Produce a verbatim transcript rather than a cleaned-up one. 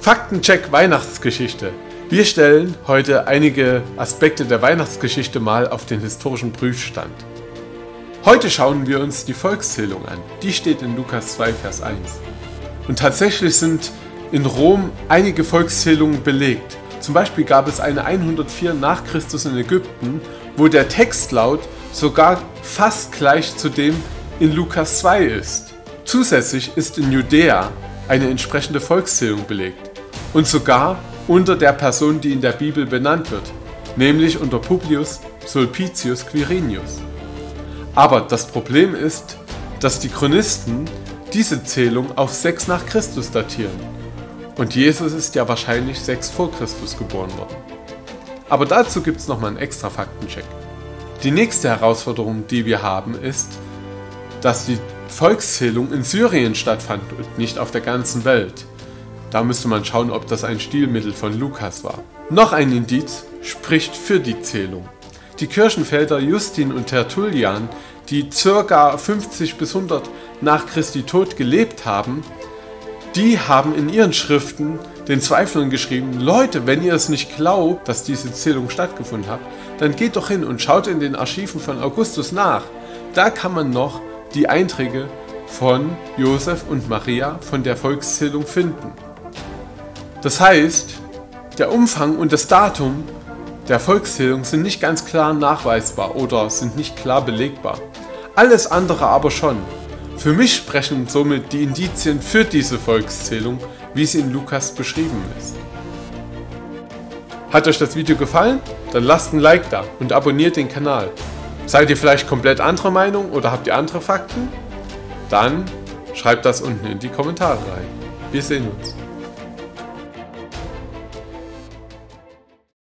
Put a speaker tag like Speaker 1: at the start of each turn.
Speaker 1: Faktencheck Weihnachtsgeschichte. Wir stellen heute einige Aspekte der Weihnachtsgeschichte mal auf den historischen Prüfstand. Heute schauen wir uns die Volkszählung an. Die steht in Lukas zwei, Vers eins. Und tatsächlich sind in Rom einige Volkszählungen belegt. Zum Beispiel gab es eine hundertvier nach Christus in Ägypten, wo der Textlaut sogar fast gleich zu dem in Lukas zwei ist. Zusätzlich ist in Judäa eine entsprechende Volkszählung belegt und sogar unter der Person, die in der Bibel benannt wird, nämlich unter Publius Sulpicius Quirinius. Aber das Problem ist, dass die Chronisten diese Zählung auf sechs nach Christus datieren. Und Jesus ist ja wahrscheinlich sechs vor Christus geboren worden. Aber dazu gibt es nochmal einen extra Faktencheck. Die nächste Herausforderung, die wir haben, ist, dass die Volkszählung in Syrien stattfand und nicht auf der ganzen Welt. Da müsste man schauen, ob das ein Stilmittel von Lukas war. Noch ein Indiz spricht für die Zählung. Die Kirchenväter Justin und Tertullian, die ca. fünfzig bis hundert nach Christi Tod gelebt haben, die haben in ihren Schriften den Zweiflern geschrieben: Leute, wenn ihr es nicht glaubt, dass diese Zählung stattgefunden hat, dann geht doch hin und schaut in den Archiven von Augustus nach. Da kann man noch die Einträge von Josef und Maria von der Volkszählung finden. Das heißt, der Umfang und das Datum der Volkszählung sind nicht ganz klar nachweisbar oder sind nicht klar belegbar. Alles andere aber schon. Für mich sprechen somit die Indizien für diese Volkszählung, wie sie in Lukas beschrieben ist. Hat euch das Video gefallen? Dann lasst ein Like da und abonniert den Kanal. Seid ihr vielleicht komplett anderer Meinung oder habt ihr andere Fakten? Dann schreibt das unten in die Kommentare rein. Wir sehen uns.